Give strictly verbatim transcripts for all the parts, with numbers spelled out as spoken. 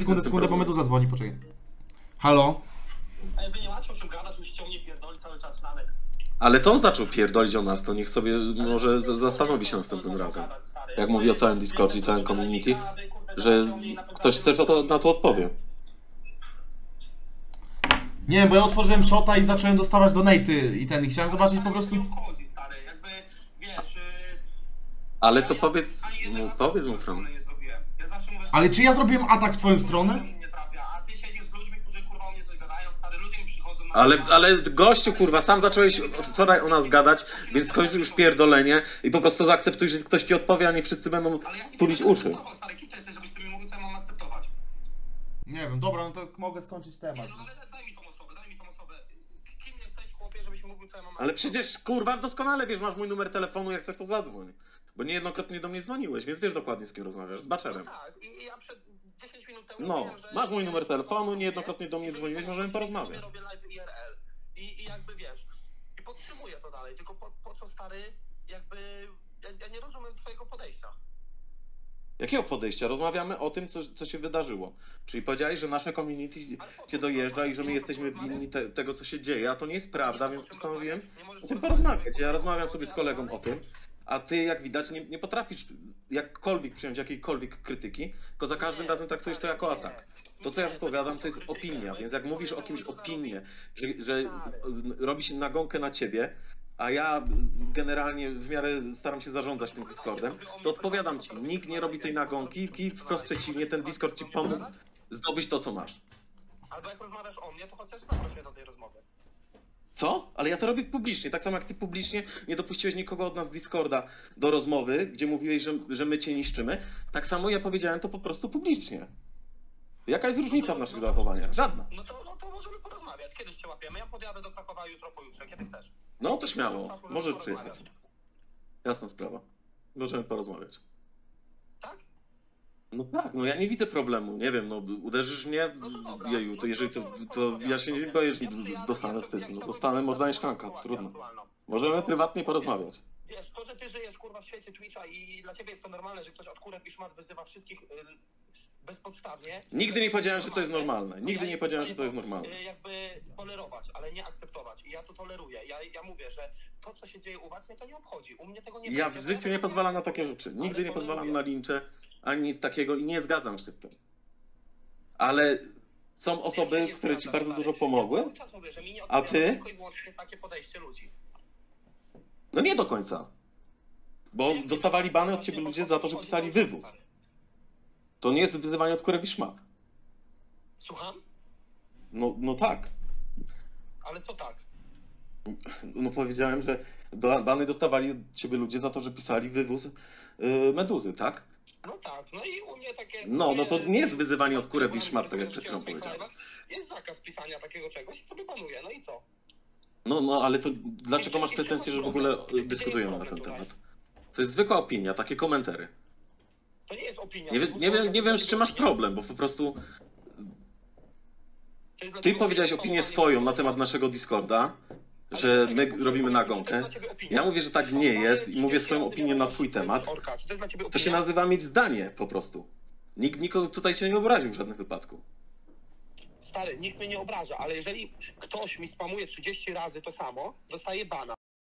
sekundę, sekundę, bo Meduza dzwoni, poczekaj. Halo? Ej, wy nie macie o czym gadać, musicie o mnie pierdolić cały czas na net. Ale to on zaczął pierdolić o nas, to niech sobie może zastanowi się następnym razem. Jak mówi o całym Discordzie i całym community, że ktoś też o to, na to odpowie. Nie wiem, bo ja otworzyłem shota i zacząłem dostawać donate'y i ten, i chciałem zobaczyć po prostu... Ale to powiedz, no, powiedz mu Fran. Ale czy ja zrobiłem atak w twoją stronę? Ale, ale gościu kurwa, sam zacząłeś wczoraj o nas gadać, więc skończył już pierdolenie i po prostu zaakceptuj, że ktoś ci odpowie, a nie wszyscy będą tulić uszy. Nie wiem, dobra, no to mogę skończyć temat. Ale przecież kurwa doskonale wiesz, masz mój numer telefonu, jak chcesz to zadzwoń. Bo niejednokrotnie do mnie dzwoniłeś, więc wiesz dokładnie z kim rozmawiasz, z Baczerem. No tak, i ja przed dziesięć minut temu No, mówiłem, że... masz mój numer telefonu, niejednokrotnie do mnie dzwoniłeś, możemy porozmawiać. Robię live I R L. I, I jakby wiesz, i podtrzymuję to dalej, tylko po, po co stary, jakby, ja, ja nie rozumiem twojego podejścia. Jakiego podejścia? Rozmawiamy o tym, co, co się wydarzyło. Czyli powiedziałeś, że nasze community cię dojeżdża i że my jesteśmy winni te, tego, co się dzieje, a to nie jest prawda, więc postanowiłem o tym porozmawiać. Ja rozmawiam sobie z kolegą o tym, a ty, jak widać, nie, nie potrafisz jakkolwiek przyjąć jakiejkolwiek krytyki, tylko za każdym razem traktujesz to jako atak. To, co ja wypowiadam, to jest opinia, więc jak mówisz o kimś opinię, że, że robi się nagonkę na ciebie, a ja generalnie w miarę staram się zarządzać tym Discordem, to odpowiadam ci, nikt nie robi tej nagonki i wprost przeciwnie, ten Discord ci pomógł zdobyć to, co masz. Albo jak rozmawiasz o mnie, to chociaż zaproś mnie do tej rozmowy. Co? Ale ja to robię publicznie, tak samo jak ty publicznie nie dopuściłeś nikogo od nas z Discorda do rozmowy, gdzie mówiłeś, że, że my cię niszczymy, tak samo ja powiedziałem to po prostu publicznie. Jaka jest różnica w naszych zachowaniach? Żadna. No to, no to możemy porozmawiać, kiedyś cię łapiemy, ja podjadę do Krakowa jutro, pojutrze, kiedy chcesz. No to śmiało, możesz przyjechać. Jasna sprawa. Możemy porozmawiać. Tak? No tak, no ja nie widzę problemu, nie wiem, no uderzysz mnie, jeju, to jeżeli to, to ja się nie boję, że dostanę w tysk, no dostanę mordanie szklanka, trudno. Możemy prywatnie porozmawiać. Wiesz, to, że ty żyjesz kurwa w świecie Twitcha i dla ciebie jest to normalne, że ktoś od kurek i szmat wyzywa wszystkich y, bezpodstawnie. Nigdy nie powiedziałem, że to jest normalne, nigdy nie powiedziałem, że to jest normalne. Y, jakby tolerować, ale nie akceptować i ja to toleruję. Ja, ja mówię, że to, co się dzieje u was, mnie to nie obchodzi, u mnie tego nie Ja będzie. w życiu nie pozwalam na takie rzeczy, nigdy nie pozwalam na lincze, ani nic takiego i nie zgadzam się z tym. Ale są osoby, które ci bardzo dużo pomogły, a ty? Takie podejście ludzi. No nie do końca. Bo dostawali bany od ciebie ludzie za to, że pisali wywóz. To nie jest wyzywanie od kurek i szmat. Słucham? No, no tak. Ale co tak? No powiedziałem, że bany dostawali od ciebie ludzie za to, że pisali wywóz yy, Meduzy, tak? No tak, no i u mnie takie... No, no to nie jest wyzywanie od kurek i szmat, tak jak przed chwilą powiedziałem. Jest zakaz pisania takiego czegoś i sobie panuje, no i co? No, no, ale to dlaczego masz pretensje, że w ogóle dyskutujemy na ten temat? To jest zwykła opinia, takie komentary. To nie jest opinia. Nie, nie, wiem, nie wiem, z czym masz problem, bo po prostu... Ty powiedziałeś opinię swoją na temat naszego Discorda, że my robimy nagonkę. Ja mówię, że tak nie jest i mówię swoją opinię na twój temat. To się nazywa mieć zdanie po prostu. Nikt nikogo tutaj cię nie obraził w żadnym wypadku. Stary, nikt mnie nie obraża, ale jeżeli ktoś mi spamuje trzydzieści razy to samo, dostaje bana.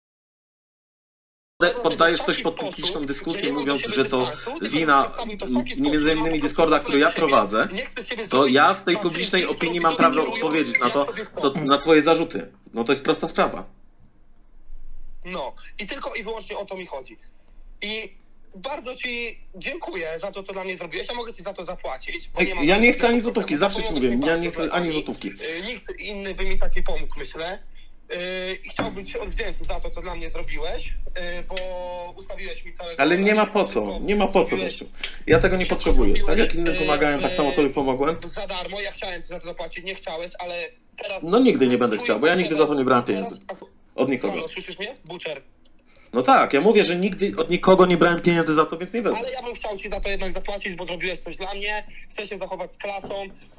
Poddajesz coś pod publiczną dyskusję, mówiąc, że to wina między innymi Discorda, który ja prowadzę, to ja w tej publicznej opinii mam prawo odpowiedzieć na to, co, na twoje zarzuty. No to jest prosta sprawa. No i tylko i wyłącznie o to mi chodzi. I bardzo ci dziękuję za to, co dla mnie zrobiłeś. Ja mogę ci za to zapłacić. Bo nie mam ja nie chcę ani złotówki, zawsze ci mówię, ja nie chcę ani złotówki. Nikt inny by mi taki pomógł, myślę. I chciałbym ci odwdzięczyć za to, co dla mnie zrobiłeś, bo ustawiłeś mi całego... Ale nie ma po co, nie ma po co gościu. Ja tego nie potrzebuję. Tak jak innym pomagałem, tak samo tobie pomogłem. Za darmo, ja chciałem ci za to zapłacić, nie chciałeś, ale teraz... No nigdy nie będę chciał, bo ja nigdy za to nie brałem pieniędzy. Od nikogo. No, słyszysz mnie? Butcher. No tak, ja mówię, że nigdy od nikogo nie brałem pieniędzy za to, więc nie wezmę. Ale ja bym chciał ci za to jednak zapłacić, bo zrobiłeś coś dla mnie, chcę się zachować z klasą.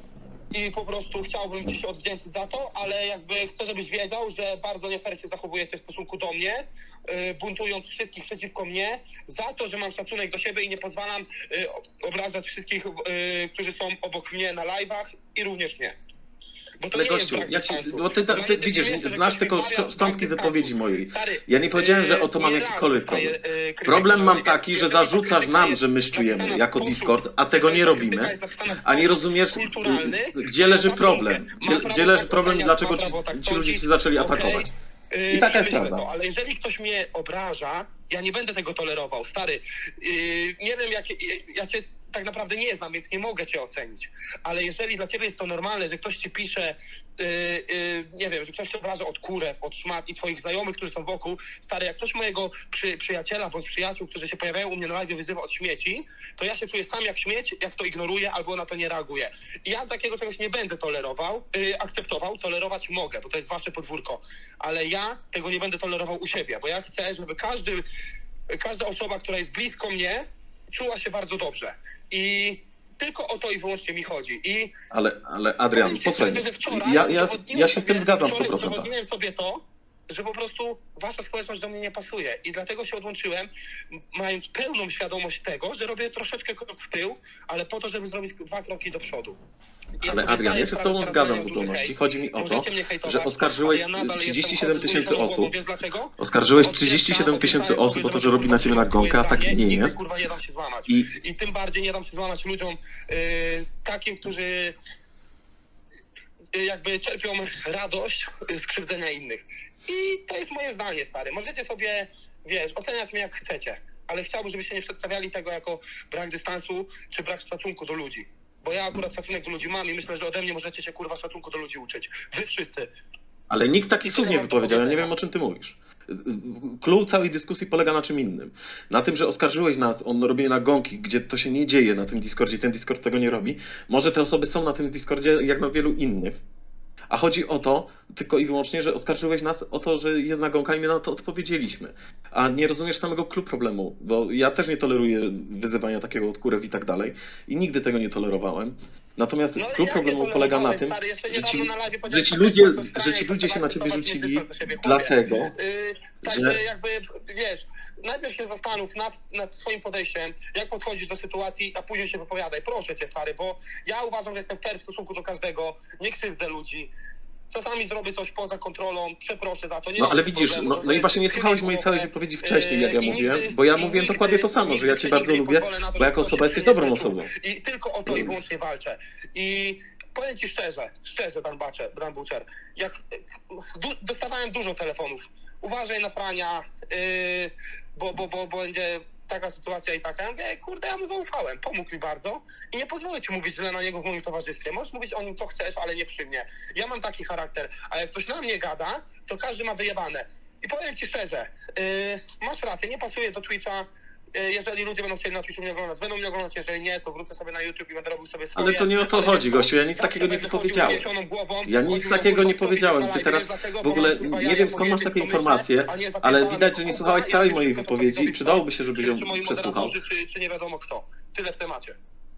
i po prostu chciałbym ci się odwdzięczyć za to, ale jakby chcę, żebyś wiedział, że bardzo nie fair się zachowujecie w stosunku do mnie, yy, buntując wszystkich przeciwko mnie za to, że mam szacunek do siebie i nie pozwalam yy, obrażać wszystkich, yy, którzy są obok mnie na live'ach i również mnie. Bo to Ale nie gościu, jest ja ci, dystansu. bo ty, ty, Dla ty mnie widzisz, definiuje się, że znasz ktoś tylko wymawia szczątki dystansu. wypowiedzi mojej. Stary, Ja nie powiedziałem, że o to yy, mam nie jakikolwiek raz dostaję, problem. yy, krytykę Problem na mam live. taki, że Jeżeli ta zarzucasz krytyka nam, jest że my szczujemy napisana jako w sposób- Discord, a tego nie jeżeli ta robimy, krytyka jest napisana w a nie sposób rozumiesz, kulturalny, gdzie leży ma problem, prawo gdzie, tak gdzie leży problem, oceniać, dlaczego ma ci, prawo tak ci ludzie sądzić. się zaczęli Okej, atakować. yy, I taka jest przemyślmy prawda. to, ale jeżeli ktoś mnie obraża, ja nie będę tego tolerował, stary. Yy, nie wiem, jakie, ja cię tak naprawdę nie znam, więc nie mogę cię ocenić. Ale jeżeli dla ciebie jest to normalne, że ktoś ci pisze, yy, yy, nie wiem, że ktoś cię obraża od kurew, od szmat i twoich znajomych, którzy są wokół, stary, jak ktoś mojego przy, przyjaciela bądź przyjaciół, którzy się pojawiają u mnie na live, wyzywa od śmieci, to ja się czuję sam jak śmieć, jak to ignoruję albo na to nie reaguję. I ja takiego czegoś nie będę tolerował, yy, akceptował, tolerować mogę, bo to jest wasze podwórko. Ale ja tego nie będę tolerował u siebie, bo ja chcę, żeby każdy, każda osoba, która jest blisko mnie, czuła się bardzo dobrze. I tylko o to i wyłącznie mi chodzi. I Ale, ale Adrian, powiem ci posłuchaj, szczerze, że wczoraj ja, ja, udowodniłem ja się z tym sobie- zgadzam w sto wczoraj procent. udowodniłem sobie to, że po prostu wasza społeczność do mnie nie pasuje i dlatego się odłączyłem, m- mając pełną świadomość tego, że robię troszeczkę krok w tył, ale po to, żeby zrobić dwa kroki do przodu. I ja Ale sobie Adrian, zdaję ja się z sprawę tobą teraz, zgadzam że w ja zupełności. duży Chodzi mi o to, Możecie mnie hejtować, że oskarżyłeś ale ja nadal trzydzieści jestem siedem tysięcy kontynuującą osób. głową. Wiesz dlaczego? Oskarżyłeś Od trzydzieści siedem dziecka tysięcy odczytałem, osób o to, powiedziałem, że robi na ciebie nagonkę, a twoje tak zdanie nie i nigdy, jest. kurwa, nie dam się złamać. I I tym bardziej nie dam się złamać ludziom yy, takim, którzy yy, jakby czerpią radość z krzywdzenia innych. I to jest moje zdanie, stary. Możecie sobie, wiesz, oceniać mnie jak chcecie, ale chciałbym, żebyście nie przedstawiali tego jako brak dystansu czy brak szacunku do ludzi. Bo ja akurat szacunek do ludzi mam i myślę, że ode mnie możecie się, kurwa, szacunku do ludzi uczyć. Wy wszyscy. Ale nikt takich słów nie wypowiedział, ja nie wiem, o czym ty mówisz. Clue całej dyskusji polega na czym innym. Na tym, że oskarżyłeś nas o robienie nagonki, gdzie to się nie dzieje na tym Discordzie, ten Discord tego nie robi. Może te osoby są na tym Discordzie jak na wielu innych. A chodzi o to tylko i wyłącznie, że oskarżyłeś nas o to, że jest nagonka i my na to odpowiedzieliśmy. A nie rozumiesz samego clue problemu, bo ja też nie toleruję wyzywania takiego od kurew i tak dalej. I nigdy tego nie tolerowałem. Natomiast No, clue ja problemu nie polega na tolerowałem, tym, stary, jeszcze że ci, niedawno na live że powiedziałem, ci że ludzie, to jest że ci fajne, ludzie się na to ciebie zobaczyć rzucili do siebie, chłopie. dlatego, Yy, także że- jakby, wiesz, najpierw się zastanów nad, nad swoim podejściem, jak podchodzisz do sytuacji, a później się wypowiadaj. Proszę cię, stary, bo ja uważam, że jestem fair w stosunku do każdego, nie krzywdzę ludzi. Czasami zrobię coś poza kontrolą, przeproszę za to. Nie No mam ale z tym widzisz, problemu, no, to no i jest właśnie nie słuchałeś mojej całej głowę, wypowiedzi wcześniej, jak ja yy, i mówiłem, nigdy- bo ja i mówiłem nigdy- dokładnie to samo, że ja nigdy cię się bardzo nie lubię, pozwolę na to, bo jako żeby osoba ktoś jesteś się dobrą nie osobą. I tylko o to i wyłącznie walczę. I powiem ci szczerze, szczerze, Dan Bacze, Dan Butcher, jak du, dostawałem dużo telefonów. Uważaj na Frania, yy, bo, bo, bo, bo będzie taka sytuacja i taka. Ja mówię, kurde, ja mu zaufałem, pomógł mi bardzo i nie pozwolę ci mówić źle na niego w moim towarzystwie. Możesz mówić o nim co chcesz, ale nie przy mnie. Ja mam taki charakter, a jak ktoś na mnie gada, to każdy ma wyjebane. I powiem ci szczerze, yy, masz rację, nie pasuje do Twitcha. Yy, Jeżeli ludzie będą chcieli na Twitchu mnie oglądać, będą mnie oglądać, jeżeli nie, to wrócę sobie na YouTube i będę robił sobie swoje. Ale to nie o to Ale chodzi, wiesz co? gościu, ja nic Zawsze takiego nie będę chodził wypowiedziałem. uniesioną głową, Ja nic chodził takiego na nie kurwa, powiedziałem. na Ty live, teraz dlatego, w bo ogóle mam, kurwa, nie ja wiem, skąd masz powiedzieć, takie co myślę, informacje, a nie ale zapierdalać widać, że nie kurwa, słuchałeś ja całej wiem, mojej czy to wypowiedzi i powiedz, przydałoby się, żebyś ją czy moi przesłuchał. moderatorzy, czy, czy nie wiadomo kto. Tyle w temacie.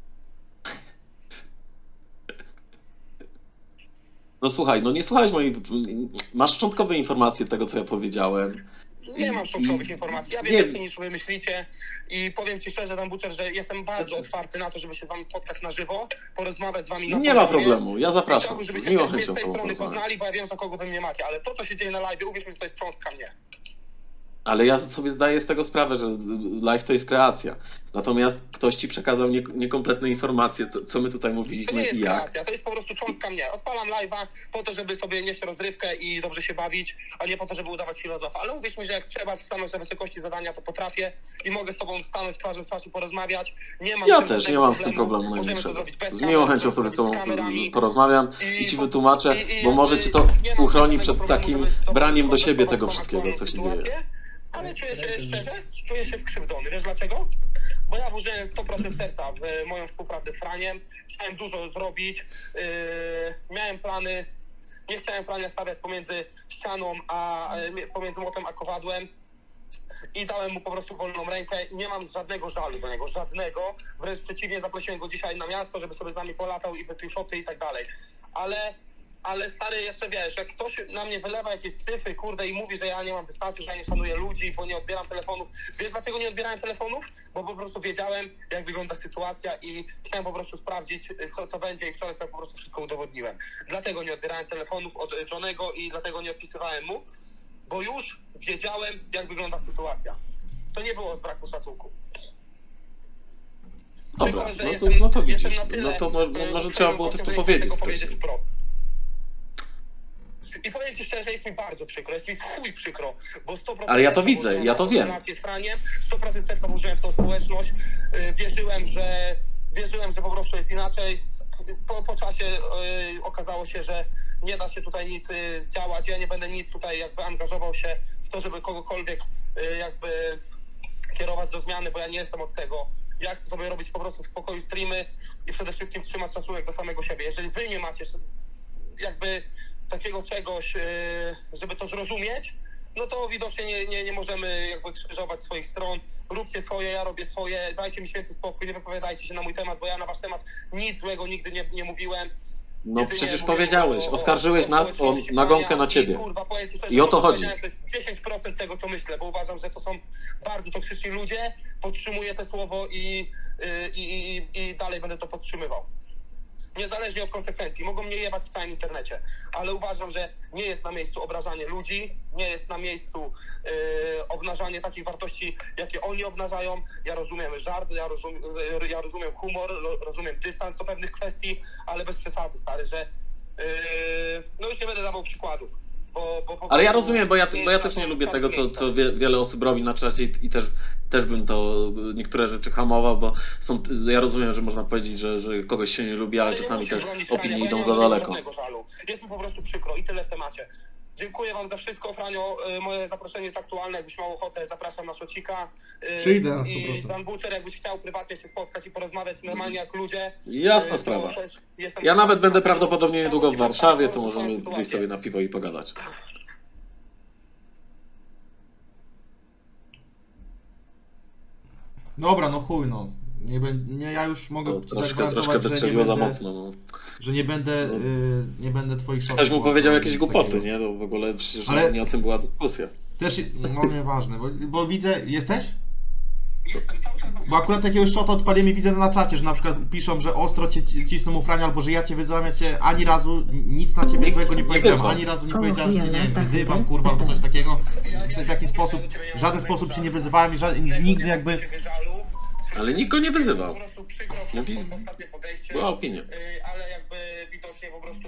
No słuchaj, no nie słuchałeś mojej... Masz szczątkowe informacje tego, co ja powiedziałem. Nie I- mam szczątkowych i- informacji. Ja nie- wiem więcej niż wy myślicie i powiem ci szczerze, Dan Butcher, że jestem bardzo otwarty na to, żeby się z wami spotkać na żywo, porozmawiać z wami na Nie ma poziomie. problemu, ja zapraszam. Chciałbym, Z żebyście miłą też mnie chęcią z z tej tobą strony porozmawiam. poznali, bo ja wiem, za kogo wy mnie macie, ale to, co się dzieje na live, uwierz mi, że to jest cząstka mnie. Ale ja sobie zdaję z tego sprawę, że live to jest kreacja. Natomiast ktoś ci przekazał nie, niekompletne informacje, co, co my tutaj To nie mówiliśmy jest i jak. kreacja, to jest po prostu cząstka mnie. Odpalam live'a po to, żeby sobie nieść rozrywkę i dobrze się bawić, a nie po to, żeby udawać filozofa. Ale uwierz mi, że jak trzeba stanąć na wysokości zadania, to potrafię i mogę z tobą stanąć twarzą w twarz i porozmawiać. Nie mam Ja z tym też nie żadnego mam z tym problemu Możemy to najmniejszego. zrobić bez Z kamer, miłą możemy chęcią to sobie z zrobić tobą kamerami. porozmawiam I- i ci wytłumaczę, i- i bo może jakby ci to nie mam uchroni żadnego przed problemu, takim żeby z tobą braniem do siebie konwersować tego tą wszystkiego, co się aktualną dzieje. sytuację, Ale czuję się szczerze, czuję się skrzywdzony. Wiesz dlaczego? Bo ja włożyłem sto procent serca w moją współpracę z Franiem. Chciałem dużo zrobić. Yy, miałem plany. Nie chciałem Frania stawiać pomiędzy ścianą, a pomiędzy młotem a kowadłem. i dałem mu po prostu wolną rękę. Nie mam żadnego żalu do niego, żadnego. Wręcz przeciwnie, zaprosiłem go dzisiaj na miasto, żeby sobie z nami polatał i wypił szoty i tak dalej. Ale, ale stary, jeszcze wiesz, jak ktoś na mnie wylewa jakieś cyfry, kurde, i mówi, że ja nie mam dystansu, że ja nie szanuję ludzi, bo nie odbieram telefonów. Wiesz dlaczego nie odbierałem telefonów? Bo po prostu wiedziałem, jak wygląda sytuacja i chciałem po prostu sprawdzić, co, co będzie i wczoraj sobie po prostu wszystko udowodniłem. Dlatego nie odbierałem telefonów od Johnego i dlatego nie odpisywałem mu, bo już wiedziałem, jak wygląda sytuacja. To nie było z braku szacunku. Dobra, Tylko, że no to, jestem- no to jestem widzisz, na tyle, no to może, e, może trzeba było też to żeby powiedzieć tego wcześniej. powiedzieć wprost. I powiem ci szczerze, jest mi bardzo przykro, jest mi w chuj przykro, bo sto procent Ale ja to serca widzę, włożyłem ja na to tą wiem. relację z Franiem, sto procent serca włożyłem w tą społeczność, yy, wierzyłem, że wierzyłem, że po prostu jest inaczej. Po, po czasie yy, okazało się, że nie da się tutaj nic yy, działać, ja nie będę nic tutaj jakby angażował się w to, żeby kogokolwiek yy, jakby kierować do zmiany, bo ja nie jestem od tego. Ja chcę sobie robić po prostu w spokoju streamy i przede wszystkim trzymać szacunek do samego siebie. Jeżeli wy nie macie jakby takiego czegoś, żeby to zrozumieć, no to widocznie nie, nie, nie możemy jakby krzyżować swoich stron. Róbcie swoje, ja robię swoje, dajcie mi święty spokój, nie wypowiadajcie się na mój temat, bo ja na wasz temat nic złego nigdy nie, nie mówiłem. No Jedynie przecież mówiłem powiedziałeś, o- oskarżyłeś o na, o społeczności nagonkę Frania na ciebie. I, kurwa, powiem ci szczerze, I o to co chodzi. powiedziałem, to jest dziesięć procent tego, co myślę, bo uważam, że to są bardzo toksyczni ludzie, podtrzymuję to słowo i, i, i, i dalej będę to podtrzymywał. Niezależnie od konsekwencji. Mogą mnie jebać w całym internecie, ale uważam, że nie jest na miejscu obrażanie ludzi, nie jest na miejscu yy, obnażanie takich wartości, jakie oni obnażają. Ja rozumiem żart, ja rozumiem, ja rozumiem humor, rozumiem dystans do pewnych kwestii, ale bez przesady, stary, że yy, no już nie będę dawał przykładów. Bo, bo, bo Ale ja rozumiem, bo ja, nie bo ja jest też na nie to lubię tak tego, co, miejsca. co wie, wiele osób robi na czacie i, i też, też bym to niektóre rzeczy hamował, bo są, ja rozumiem, że można powiedzieć, że, że kogoś się nie lubi, ale nie czasami musisz też bronić Frania, opinie bo ja idą nie za mam do niego daleko. żadnego żalu. Jest mi po prostu przykro i tyle w temacie. Dziękuję wam za wszystko, Franio. Y, Moje zaproszenie jest aktualne. Jakbyś miał ochotę, zapraszam na szocika. Y, Przyjdę na sto I procent. Dan Butcher, jakbyś chciał prywatnie się spotkać i porozmawiać normalnie jak ludzie. Jasna y, to sprawa. też jestem- Ja nawet będę prawdopodobnie niedługo w Chciałbym Warszawie, ci to pokazać możemy swoją gdzieś sytuację. sobie na piwo i pogadać. Dobra, no chuj, no. Nie, bę- nie, ja już mogę To ci troszkę, zagwarantować, troszkę że nie wystrzeliło za będę, mocno. No. że nie będę, No. y, nie będę twoich szotów. Ktoś mu łapał, powiedział nic jakieś głupoty, takiego. nie? No w ogóle przecież Ale- nie o tym była dyskusja. Też, no nieważne, bo, bo widzę, jesteś? Jestem cały czas Bo akurat jakiegoś szota odpaliem i widzę na czacie, że na przykład piszą, że ostro cię ci- cisną mu Frania, albo że ja cię wyzywam, ja cię ani razu nic na ciebie złego nie powiedziałem, wyzwał. ani razu nie O, powiedziałem, że cię, nie wiem, tak, wyzywam, tak, kurwa, albo tak. coś takiego. W jaki sposób, w żaden sposób cię nie wyzywałem i ża- nigdy jakby... Ale nikt go nie wyzywał. Po prostu przykro, Mówi- po ostatnie podejście. Była opinia. Y, ale jakby widocznie po prostu,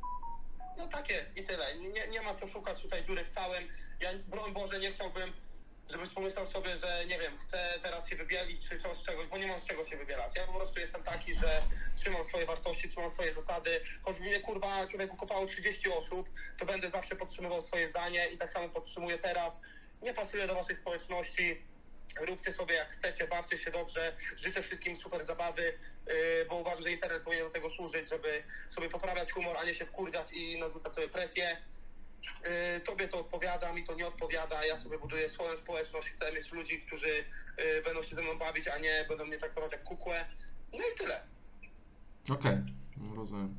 no tak jest i tyle. Nie, nie ma co szukać tutaj dziury w całym. Ja, broń Boże, nie chciałbym, żebyś pomyślał sobie, że nie wiem, chcę teraz się wybielić czy coś z czegoś, bo nie mam z czego się wybielać. Ja po prostu jestem taki, że trzymam swoje wartości, trzymam swoje zasady. Choć mnie, kurwa, człowieku kopało trzydzieści osób, to będę zawsze podtrzymywał swoje zdanie i tak samo podtrzymuję teraz. Nie pasuję do waszej społeczności. Róbcie sobie jak chcecie, bawcie się dobrze, życzę wszystkim super zabawy, yy, bo uważam, że internet powinien do tego służyć, żeby sobie poprawiać humor, a nie się wkurwiać i narzucać sobie presję. Yy, tobie to odpowiada, mi to nie odpowiada, ja sobie buduję swoją społeczność, chcę mieć ludzi, którzy yy, będą się ze mną bawić, a nie będą mnie traktować jak kukłę. No i tyle. Okej, no rozumiem.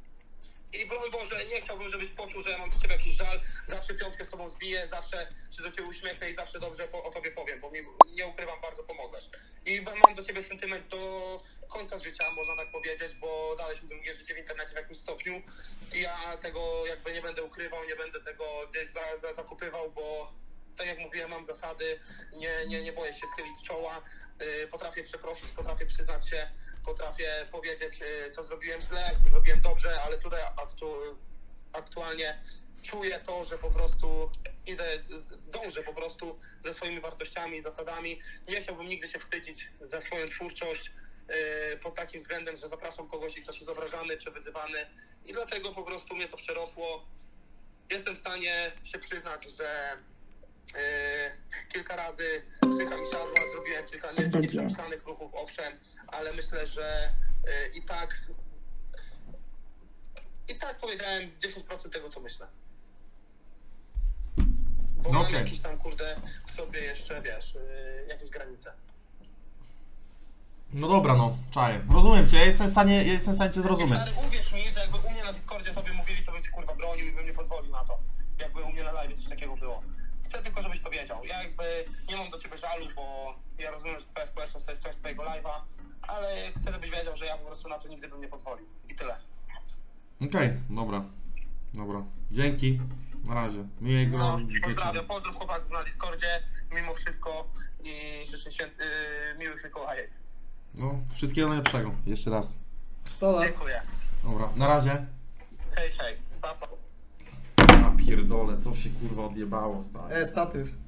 I broń Boże, nie chciałbym, żebyś poczuł, że ja mam do ciebie jakiś żal, zawsze piątkę z tobą zbiję, zawsze się do ciebie uśmiechnę i zawsze dobrze po, o tobie powiem, bo mi, nie ukrywam, bardzo pomogłeś. I mam do ciebie sentyment do końca życia, można tak powiedzieć, bo dałeś mi drugie życie w internecie w jakimś stopniu i ja tego jakby nie będę ukrywał, nie będę tego gdzieś za, za, zakupywał, bo tak jak mówiłem, mam zasady, nie, nie, nie boję się schylić czoła, yy, potrafię przeprosić, potrafię przyznać się, potrafię powiedzieć, yy, co zrobiłem źle, co zrobiłem dobrze, ale tutaj aktu, aktualnie czuję to, że po prostu idę, dążę po prostu ze swoimi wartościami, zasadami. Nie chciałbym nigdy się wstydzić za swoją twórczość yy, pod takim względem, że zapraszam kogoś i ktoś jest obrażany czy wyzywany i dlatego po prostu mnie to przerosło. Jestem w stanie się przyznać, że Yy, kilka razy psycha mi siadła, zrobiłem kilka nie- Dobrze. nieprzemyślanych ruchów, owszem, ale myślę, że yy, i tak i tak powiedziałem dziesięć procent tego, co myślę. Bo No mam okej. jakieś tam, kurde, w sobie jeszcze, wiesz, yy, jakieś granice. No dobra, no, czaję. Rozumiem cię, ja jestem w stanie, ja jestem w stanie cię zrozumieć. Stary, uwierz mi, że jakby u mnie na Discordzie tobie mówili, to bym cię kurwa bronił i bym nie pozwolił na to. Jakby u mnie na live coś takiego było. Chcę tylko, żebyś to wiedział. Ja jakby nie mam do ciebie żalu, bo ja rozumiem, że twoja społeczność to jest coś twojego live'a, ale chcę, żebyś wiedział, że ja po prostu na to nigdy bym nie pozwolił. I tyle. Okej, dobra. Dobra. Dzięki. Na razie. Miłego No, wieczoru. pozdrawiam. Pozdrów chłopaków na Discordzie, mimo wszystko i życzę święty, yy, miłych Mikołajek. No, wszystkiego najlepszego. Jeszcze raz. sto lat. Dziękuję. Dobra, na razie. Hej, hej. Pa, pa. A pierdole, co się kurwa odjebało, stary. E, statyw.